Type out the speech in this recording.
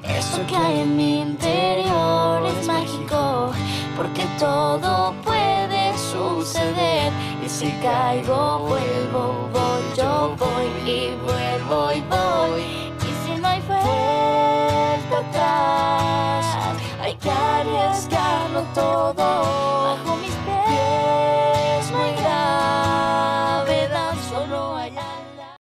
Eso que hay en mi interior es mágico, porque todo puede suceder. Y si caigo, vuelvo, voy, yo voy y vuelvo y voy.